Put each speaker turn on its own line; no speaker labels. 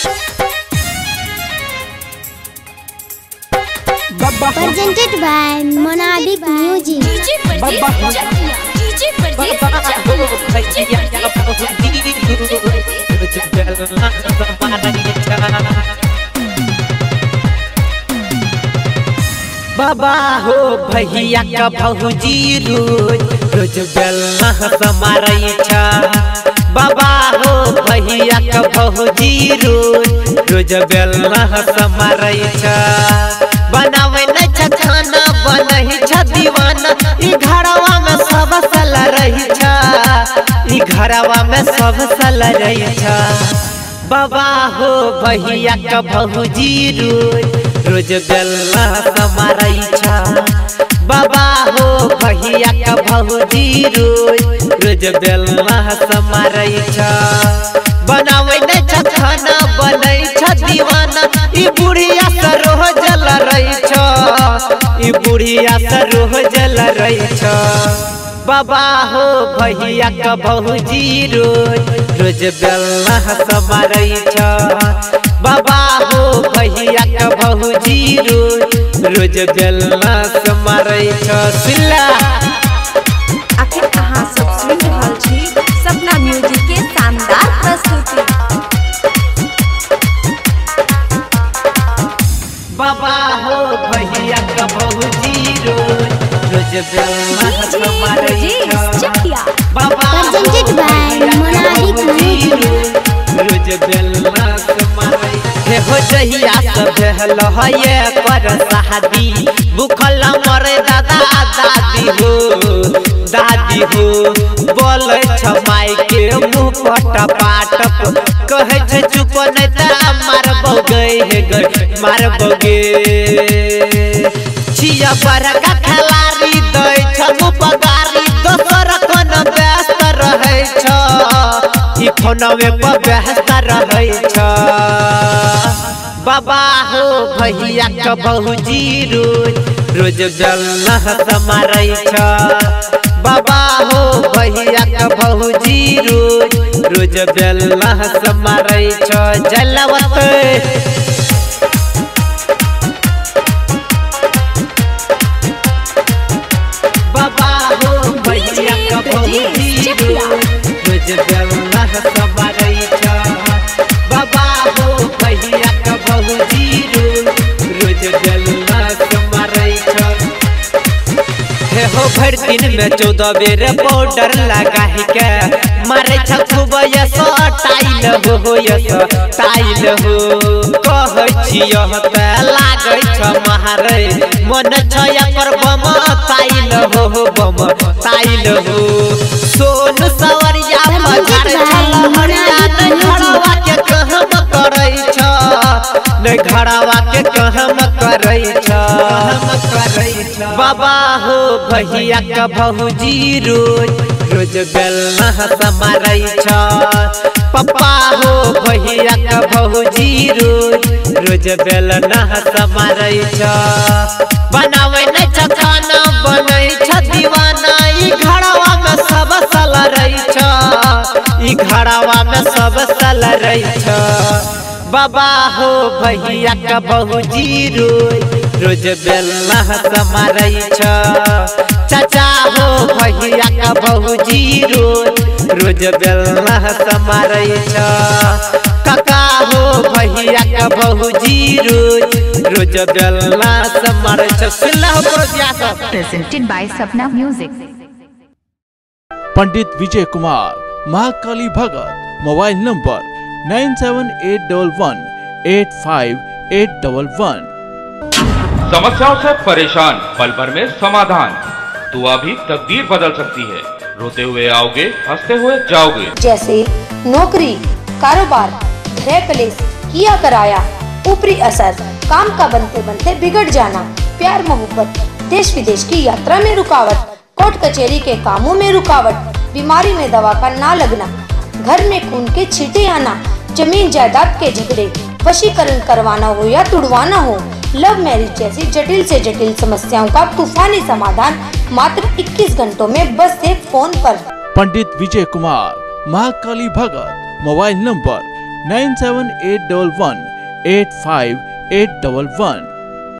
Presented by Monadic Music.
बाबा हो भैया का भौजी रोज रोज बेलना समारई छा। बाबा हो भैया का भौजी रोज रोज बेलना समारई छा। बनावे न छ खाना बनही छ दीवाना ई घरवा में सब सल रही छा। ई घरवा में सब सल रही छा। बाबा हो भैया का भौजी रोज रोज बेलना समारई छा। बाबा हो भैया का भौजी रोज रोज बेलना समारई छा। बनावे न छ खाना बनई छ दीवाना ई बुढ़िया सरोह जल रही छ। ई बुढ़िया सरोह जल रही छ। बाबा हो भैया का भौजी रोज रोज बेलना समारई छा। बाबा हो भैया का भौजी रोज रोज बेलना समारई छा। सिल्ला
आखिर कहाँ सब सुन रहल छी सपना म्यूजिक के शानदार प्रस्तुति।
बाबा हो भैया का भौजी रोज रोज बेलना समारई छा। बाबा
Presented by Monadic Music.
रोज बेलना समारई हे हो जहिया सब लहये पर शादी भूखल मरे दादा दादी हो बोले छ माई के मुँह पट पाटप कहे छ चुप नहीं त मारबो गे मारबो गे। छिया पर का खिलाड़ी दै छ मुपगारी दोसर कोन व्यस्त रहे छ। ई फोनवे पर व्यस्त रहे छ। बाबा हो भैया का भौजी रोज रोज बेलना समारई छा। बाबा हो भैया का भौजी रोज रोज बेलना समारई छा। जलवत बाबा हो भैया का भौजी रोज रोज बेलना समारई छा। बाबा हो भैया का भौजी रोज रोज बेलना समारई छा। हे हो भर दिन में 14 बेर पाउडर लगा के मारे छ खूब यस टाइल हो यस टाइल हो। कहे छिय त लागे छ मारे मन छ एकर बम टाइल हो बम टाइल हो। सोन सवरिया पगार छल हरिया न घरवा के कहम करई छ। न घरवा के कहम करई छ। बाबा हो भैया का भौजी रोज रोज बेलना समारई छा। पप्पा हो भैया का भौजी रोज रोज बेलना समारई छा। बनावे न छ खाना बनई छ दीवाना ई घरवा में सब सल रही छ। ई घरवा में सब सल रही छ। बाबा हो भैया का भौजी रोज रोज बेलना समारई छा। चाचा हो भैया का भौजी रोज रोज बेलना समारई छा। काका हो भैया का भौजी रोज रोज बेलना समारई छा। सुनला हो प्रोसिया सब
presented by Sapna music.
Pandit Vijay Kumar Mahakali Bhagat mobile number 9781185811।
समस्याओं से परेशान पल भर में समाधान। दुआ भी तकदीर बदल सकती है। रोते हुए आओगे हंसते हुए जाओगे।
जैसे नौकरी, कारोबार, गृह कलेश, किया कराया, ऊपरी असर, काम का बनते बनते बिगड़ जाना, प्यार मोहब्बत, देश विदेश की यात्रा में रुकावट, कोर्ट कचहरी के कामों में रुकावट, बीमारी में दवा का ना लगना, घर में खून के छींटे आना, जमीन जायदाद के झगड़े, वशीकरण करवाना हो या तुड़वाना हो, लव मैरिज जैसी जटिल से जटिल समस्याओं का तूफानी समाधान मात्र 21 घंटों में बस एक फोन पर।
Pandit Vijay Kumar Mahakali Bhagat mobile number 9781185811।